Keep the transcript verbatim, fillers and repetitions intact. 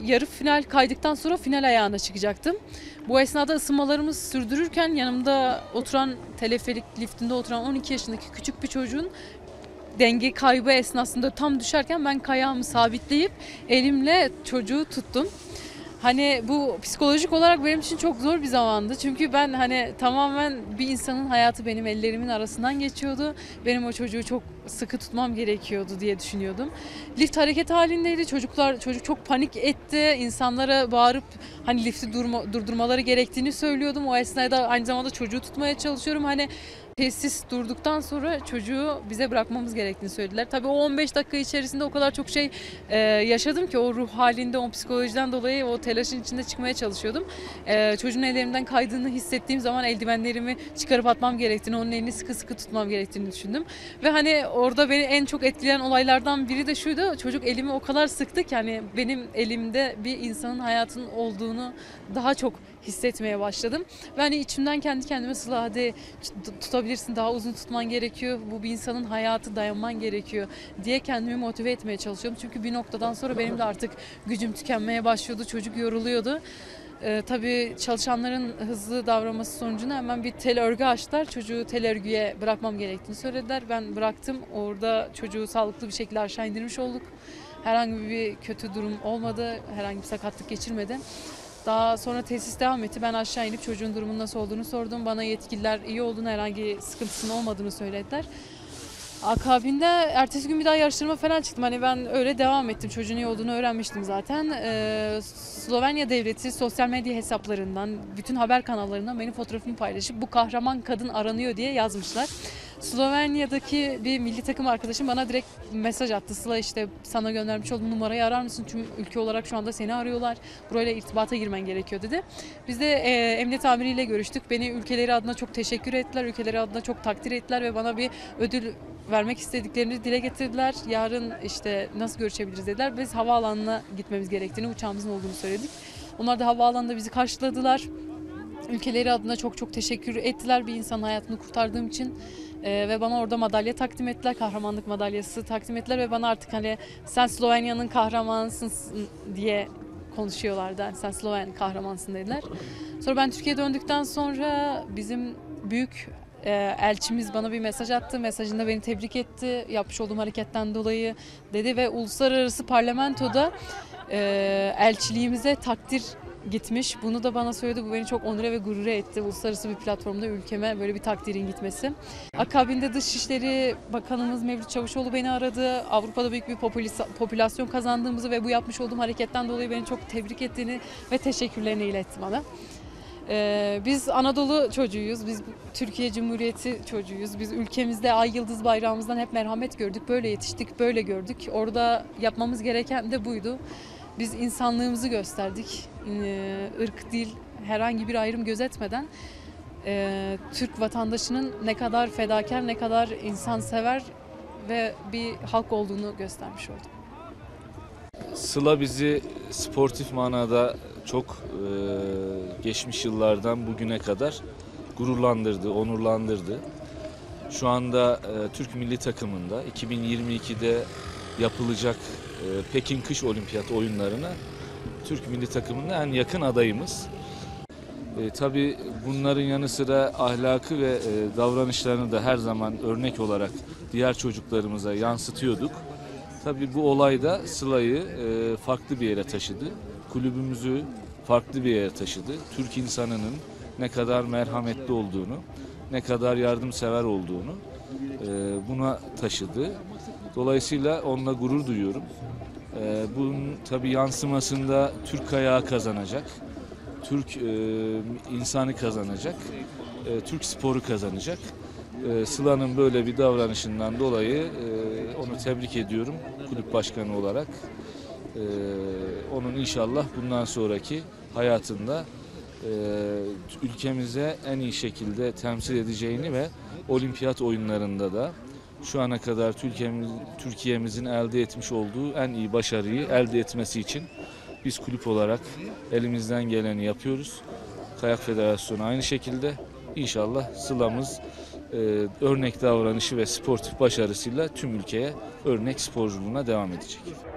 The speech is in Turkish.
yarı final kaydıktan sonra final ayağına çıkacaktım. Bu esnada ısınmalarımız sürdürürken yanımda oturan, teleferik liftinde oturan on iki yaşındaki küçük bir çocuğun denge kaybı esnasında tam düşerken ben kayağımı sabitleyip elimle çocuğu tuttum. Hani bu psikolojik olarak benim için çok zor bir zamandı. Çünkü ben hani tamamen bir insanın hayatı benim ellerimin arasından geçiyordu. Benim o çocuğu çok sıkı tutmam gerekiyordu diye düşünüyordum. Lift hareket halindeydi. Çocuklar çocuk çok panik etti. İnsanlara bağırıp hani lifti durma, durdurmaları gerektiğini söylüyordum. O esnada aynı zamanda çocuğu tutmaya çalışıyorum. Hani tesis durduktan sonra çocuğu bize bırakmamız gerektiğini söylediler. Tabii o on beş dakika içerisinde o kadar çok şey e, yaşadım ki o ruh halinde, o psikolojiden dolayı o telaşın içinde çıkmaya çalışıyordum. E, çocuğun ellerimden kaydığını hissettiğim zaman eldivenlerimi çıkarıp atmam gerektiğini, onun elini sıkı sıkı tutmam gerektiğini düşündüm. Ve hani orada beni en çok etkileyen olaylardan biri de şuydu. Çocuk elimi o kadar sıktı ki hani benim elimde bir insanın hayatının olduğunu daha çok hissetmeye başladım. Ve hani içimden kendi kendime Sıla hadi tutabilirsin, daha uzun tutman gerekiyor. Bu bir insanın hayatı, dayanman gerekiyor diye kendimi motive etmeye çalışıyorum. Çünkü bir noktadan sonra benim de artık gücüm tükenmeye başlıyordu. Çocuk yoruluyordu. Ee, tabii çalışanların hızlı davranması sonucunda hemen bir tel örgü açtılar. Çocuğu tel örgüye bırakmam gerektiğini söylediler. Ben bıraktım. Orada çocuğu sağlıklı bir şekilde aşağı indirmiş olduk. Herhangi bir kötü durum olmadı. Herhangi bir sakatlık geçirmedi. Daha sonra tesis devam etti. Ben aşağı inip çocuğun durumunun nasıl olduğunu sordum. Bana yetkililer iyi olduğunu, herhangi sıkıntısının olmadığını söylediler. Akabinde ertesi gün bir daha yarıştırma falan çıktım. Hani ben öyle devam ettim. Çocuğun iyi olduğunu öğrenmiştim zaten. Ee, Slovenya devleti sosyal medya hesaplarından, bütün haber kanallarından benim fotoğrafımı paylaşıp bu kahraman kadın aranıyor diye yazmışlar. Slovenya'daki bir milli takım arkadaşım bana direkt mesaj attı. Sıla işte sana göndermiş olduğum numarayı arar mısın? Tüm ülke olarak şu anda seni arıyorlar. Burayla irtibata girmen gerekiyor dedi. Biz de e, emniyet amiriyle görüştük. Beni ülkeleri adına çok teşekkür ettiler. Ülkeleri adına çok takdir ettiler ve bana bir ödül vermek istediklerini dile getirdiler. Yarın işte nasıl görüşebiliriz dediler. Biz havaalanına gitmemiz gerektiğini, uçağımızın olduğunu söyledik. Onlar da havaalanında bizi karşıladılar. Ülkeleri adına çok çok teşekkür ettiler bir insanın hayatını kurtardığım için. Ee, ve bana orada madalya takdim ettiler, kahramanlık madalyası takdim ettiler ve bana artık hani sen Slovenya'nın kahramanısın diye konuşuyorlardı. Yani sen Sloven kahramansın dediler. Sonra ben Türkiye'ye döndükten sonra bizim büyük e, elçimiz bana bir mesaj attı. Mesajında beni tebrik etti. Yapmış olduğum hareketten dolayı dedi ve uluslararası parlamentoda e, elçiliğimize takdir gitmiş. Bunu da bana söyledi. Bu beni çok onure ve gurur etti. Uluslararası bir platformda ülkeme böyle bir takdirin gitmesi. Akabinde Dışişleri Bakanımız Mevlüt Çavuşoğlu beni aradı. Avrupa'da büyük bir popülasyon kazandığımızı ve bu yapmış olduğum hareketten dolayı beni çok tebrik ettiğini ve teşekkürlerini iletti bana. Ee, biz Anadolu çocuğuyuz, biz Türkiye Cumhuriyeti çocuğuyuz. Biz ülkemizde ay yıldız bayrağımızdan hep merhamet gördük, böyle yetiştik, böyle gördük. Orada yapmamız gereken de buydu. Biz insanlığımızı gösterdik. Ee, ırk, dil, herhangi bir ayrım gözetmeden e, Türk vatandaşının ne kadar fedakar, ne kadar insansever ve bir halk olduğunu göstermiş olduk. Sıla bizi sportif manada çok e, geçmiş yıllardan bugüne kadar gururlandırdı, onurlandırdı. Şu anda e, Türk milli takımında iki bin yirmi ikide yapılacak e, Pekin Kış Olimpiyat oyunlarına Türk milli takımında en yakın adayımız. E, tabii bunların yanı sıra ahlakı ve e, davranışlarını da her zaman örnek olarak diğer çocuklarımıza yansıtıyorduk. Tabii bu olay da Sıla'yı e, farklı bir yere taşıdı. Kulübümüzü farklı bir yere taşıdı. Türk insanının ne kadar merhametli olduğunu, ne kadar yardımsever olduğunu e, buna taşıdı. Dolayısıyla onunla gurur duyuyorum. E, bunun tabii yansımasında Türk kayağı kazanacak, Türk e, insanı kazanacak, e, Türk sporu kazanacak. E, Sıla'nın böyle bir davranışından dolayı e, onu tebrik ediyorum kulüp başkanı olarak. E, onun inşallah bundan sonraki hayatında e, ülkemize en iyi şekilde temsil edeceğini ve olimpiyat oyunlarında da şu ana kadar Türkiye'miz, Türkiye'mizin elde etmiş olduğu en iyi başarıyı elde etmesi için biz kulüp olarak elimizden geleni yapıyoruz. Kayak Federasyonu aynı şekilde. İnşallah Sıla'mız e, örnek davranışı ve sportif başarısıyla tüm ülkeye örnek sporculuğuna devam edecek.